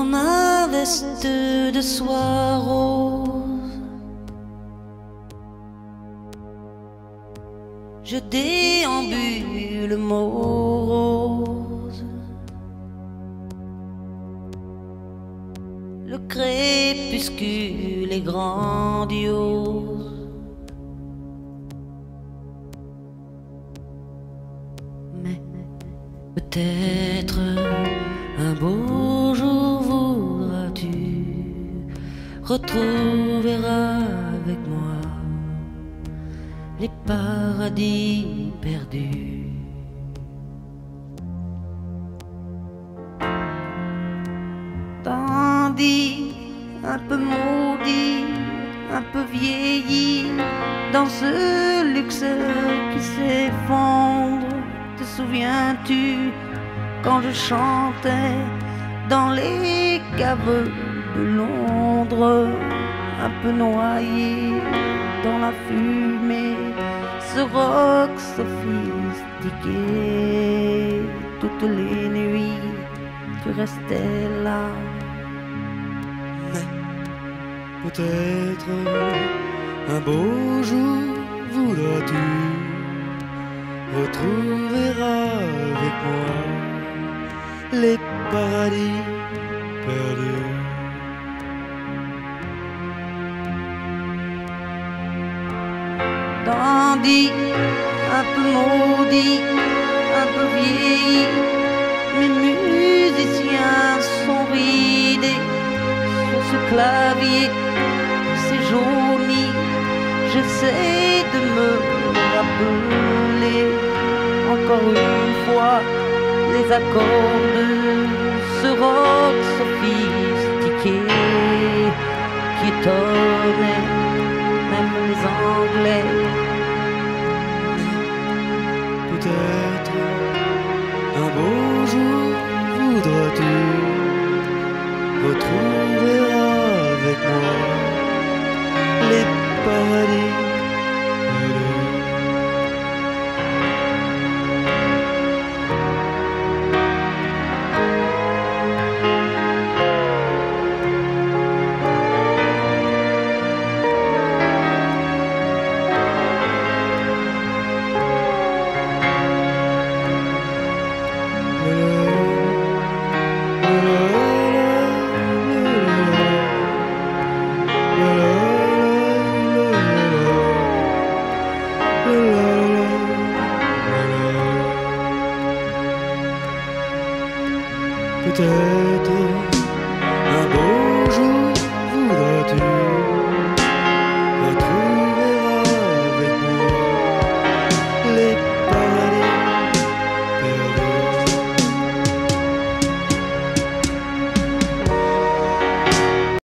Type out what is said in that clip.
dans ma veste de soie rose, je déambule morose. Le crépuscule est grandiose. Mais peut-être un beau jour voudras-tu retrouver avec moi les paradis perdus. Tandis un peu maudit, un peu vieilli, dans ce luxe qui s'effondre, te souviens-tu quand je chantais dans les caves de Londres, un peu noyé dans la fumée, ce rock sophistiqué. Toutes les nuits, tu restais là. Mais peut-être un beau jour voudras-tu retrouver avec moi les paradis perdus. Tandis un peu maudit, un peu vieilli, mes musiciens sont ridés sur ce clavier, c'est jauni. J'essaie de me rappeler encore une fois les accords de ce rock sophistiqué qui étonnait même les Anglais. Peut-être un beau jour voudras-tu retrouver avec moi les paradis perdus. Peut-être